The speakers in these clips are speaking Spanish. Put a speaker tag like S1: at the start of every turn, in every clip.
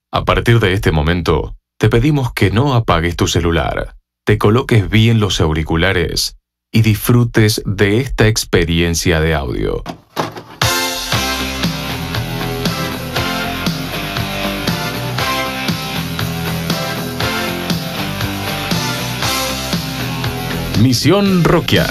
S1: A partir de este momento, te pedimos que no apagues tu celular, te coloques bien los auriculares y disfrutes de esta experiencia de audio. Misión Rokia.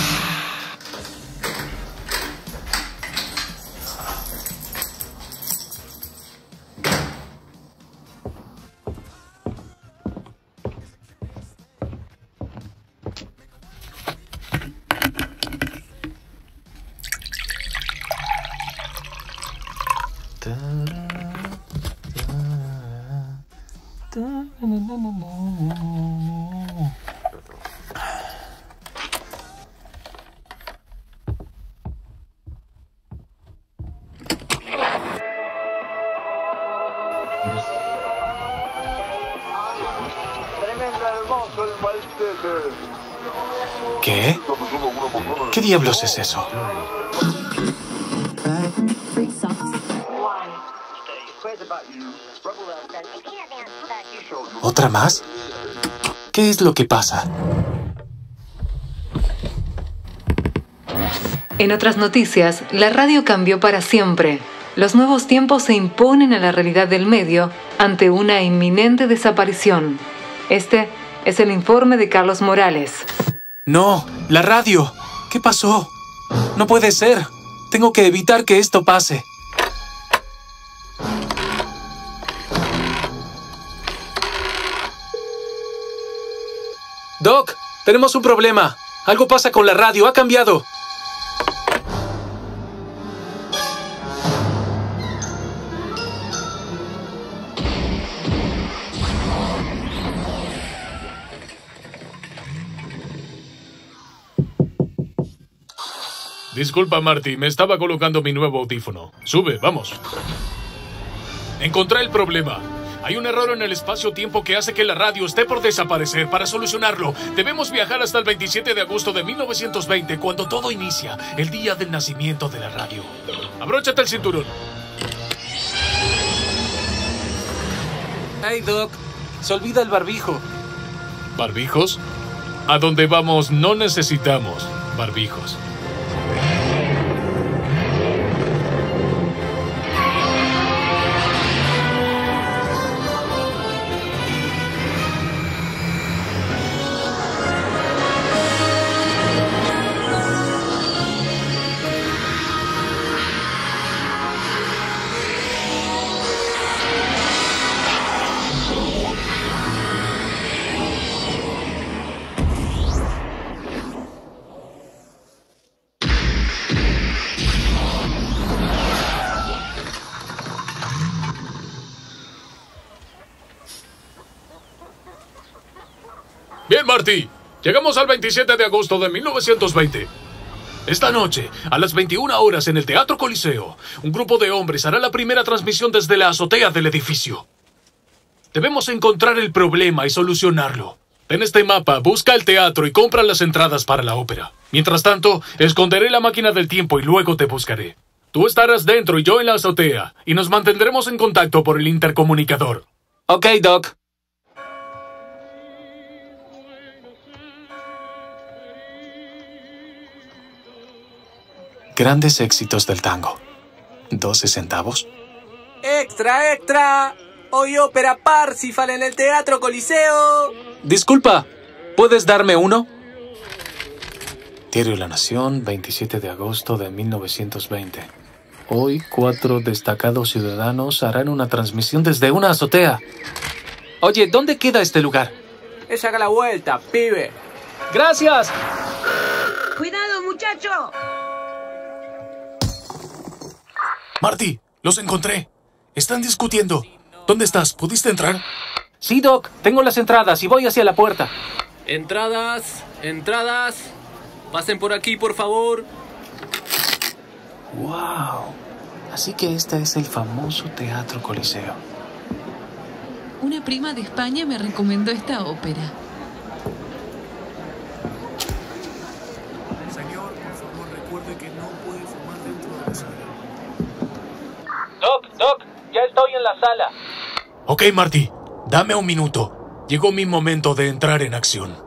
S2: ¿Qué? ¿Qué diablos es eso? ¿Otra más? ¿Qué es lo que pasa?
S3: En otras noticias, la radio cambió para siempre. Los nuevos tiempos se imponen a la realidad del medio ante una inminente desaparición. Este es el informe de Carlos Morales.
S2: ¡No! ¡La radio! ¿Qué pasó? ¡No puede ser! Tengo que evitar que esto pase. Doc, tenemos un problema. Algo pasa con la radio. Ha cambiado.
S4: Disculpa, Marty, me estaba colocando mi nuevo audífono. Sube, vamos. Encontré el problema. Hay un error en el espacio-tiempo que hace que la radio esté por desaparecer. Para solucionarlo, debemos viajar hasta el 27 de agosto de 1920, cuando todo inicia, el día del nacimiento de la radio. Abróchate el cinturón.
S2: Hey, Doc. Se olvida el barbijo.
S4: ¿Barbijos? A donde vamos no necesitamos barbijos. Bien, Marty. Llegamos al 27 de agosto de 1920. Esta noche, a las 21 horas en el Teatro Coliseo, un grupo de hombres hará la primera transmisión desde la azotea del edificio. Debemos encontrar el problema y solucionarlo. En este mapa, busca el teatro y compra las entradas para la ópera. Mientras tanto, esconderé la máquina del tiempo y luego te buscaré. Tú estarás dentro y yo en la azotea, y nos mantendremos en contacto por el intercomunicador.
S2: Ok, Doc. Grandes éxitos del tango. 12 centavos.
S5: ¡Extra, extra! Hoy ópera Parsifal en el Teatro Coliseo.
S2: Disculpa, ¿puedes darme uno? Diario La Nación, 27 de agosto de 1920. Hoy, 4 destacados ciudadanos harán una transmisión desde una azotea. Oye, ¿dónde queda este lugar?
S5: Ella haga la vuelta, pibe.
S2: ¡Gracias!
S6: ¡Cuidado, muchacho!
S4: Marty, los encontré. Están discutiendo. ¿Dónde estás? ¿Pudiste entrar?
S2: Sí, Doc. Tengo las entradas y voy hacia la puerta.
S5: Entradas, entradas. Pasen por aquí, por favor.
S2: ¡Wow! Así que este es el famoso Teatro Coliseo.
S7: Una prima de España me recomendó esta ópera.
S4: Señor, por favor, recuerde que no puede fumar dentro de la sala.
S2: Doc, ya estoy en la sala.
S4: Ok, Marty, dame un minuto. Llegó mi momento de entrar en acción.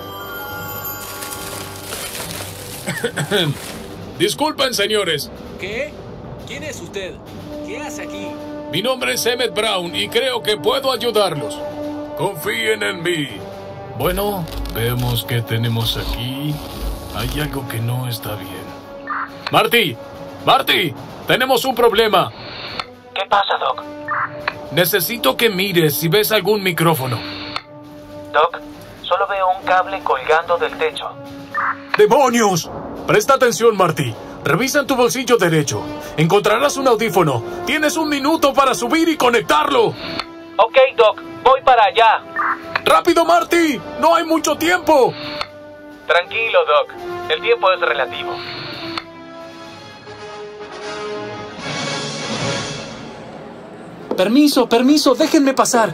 S4: Disculpen, señores.
S5: ¿Qué? ¿Quién es usted? ¿Qué hace aquí?
S4: Mi nombre es Emmett Brown y creo que puedo ayudarlos. Confíen en mí. Bueno, vemos qué tenemos aquí. Hay algo que no está bien. ¡Marty! ¡Marty! ¡Tenemos un problema!
S2: ¿Qué pasa, Doc?
S4: Necesito que mires si ves algún micrófono.
S2: Doc, solo veo un cable colgando del techo.
S4: ¡Demonios! Presta atención, Marty. Revisa en tu bolsillo derecho. Encontrarás un audífono. Tienes un minuto para subir y conectarlo.
S2: Ok, Doc, voy para allá.
S4: ¡Rápido, Marty! ¡No hay mucho tiempo!
S2: Tranquilo, Doc. El tiempo es relativo.
S5: Permiso, déjenme pasar.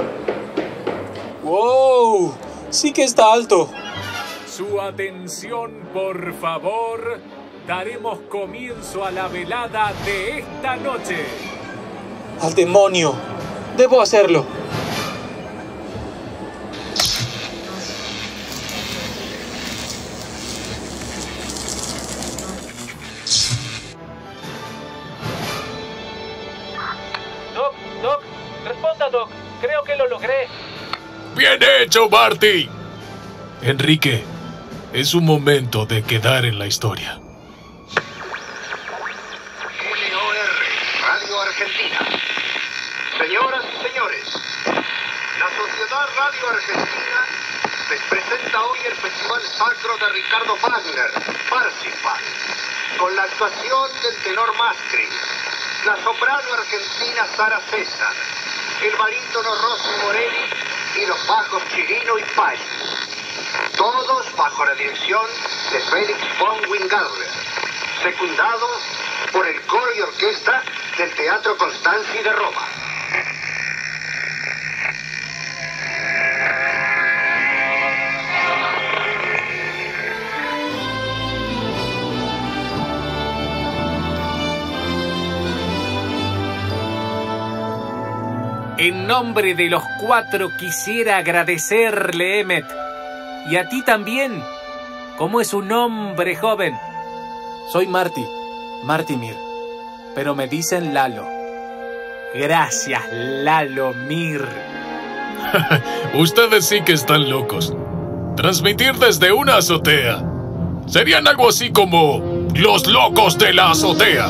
S5: ¡Wow! Sí que está alto.
S8: Su atención, por favor. Daremos comienzo a la velada de esta noche.
S5: ¡Al demonio! Debo hacerlo.
S2: Doc, responda, Doc. Creo que lo logré.
S4: ¡Bien hecho, Marty! Enrique, es un momento de quedar en la historia.
S9: NOR, Radio Argentina. Señoras y señores, la Sociedad Radio Argentina les presenta hoy el Festival Sacro de Ricardo Wagner, Parsifal, con la actuación del tenor Mastri, la soprano argentina Sara César, el barítono Rossi Morelli y los bajos Chirino y Pay. Todos bajo la dirección de Felix von Wingardner, secundados por el coro y orquesta del Teatro Constanzi de Roma.
S5: En nombre de los cuatro quisiera agradecerle, Emmett. Y a ti también. ¿Cómo es su nombre, joven?
S2: Soy Marty Mir, pero me dicen Lalo.
S5: Gracias, Lalo Mir.
S4: Ustedes sí que están locos. Transmitir desde una azotea. Serían algo así como los locos de la azotea.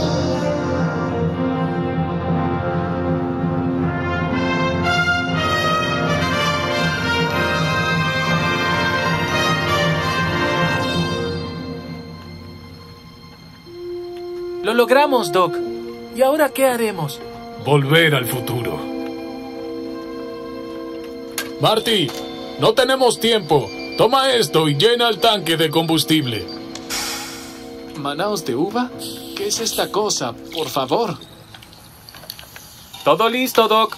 S2: Lo logramos, Doc. ¿Y ahora qué haremos?
S4: Volver al futuro. Marty, no tenemos tiempo. Toma esto y llena el tanque de combustible.
S2: ¿Manaos de uva? ¿Qué es esta cosa? Por favor.
S5: Todo listo, Doc.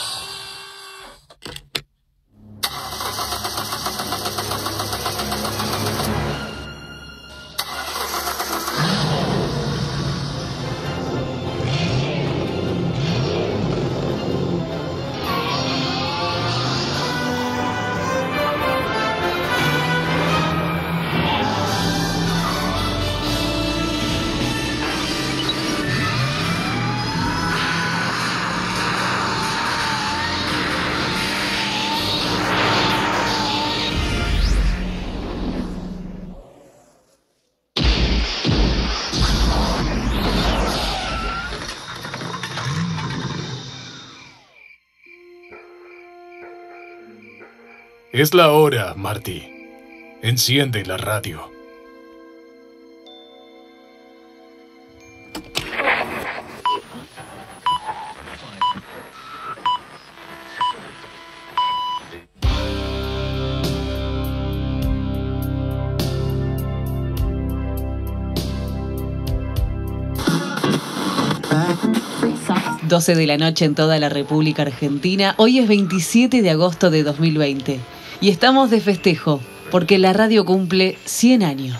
S4: Es la hora, Marty. Enciende la radio.
S7: Las 12 de la noche en toda la República Argentina. Hoy es 27 de agosto de 2020 y estamos de festejo porque la radio cumple 100 años.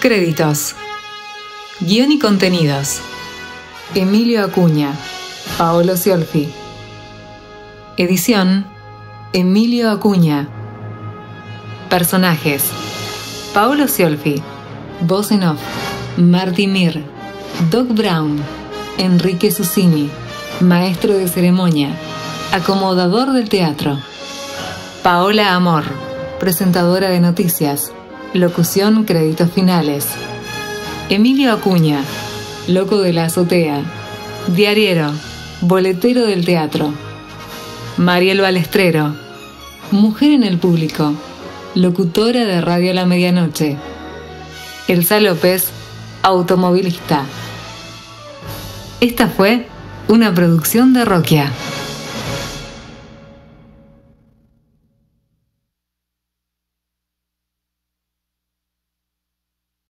S3: Créditos. Guión y contenidos: Emilio Acuña, Paolo Sciolfi. Edición: Emilio Acuña. Personajes: Paolo Sciolfi. Voz en off: Marty Mir. Doc Brown: Enrique Susini, maestro de ceremonia, acomodador del teatro. Paola Amor, presentadora de noticias, locución, créditos finales. Emilio Acuña, loco de la azotea, diariero, boletero del teatro. Mariel Balestrero, mujer en el público, locutora de Radio a la Medianoche. Elsa López, automovilista. Esta fue una producción de Roquia.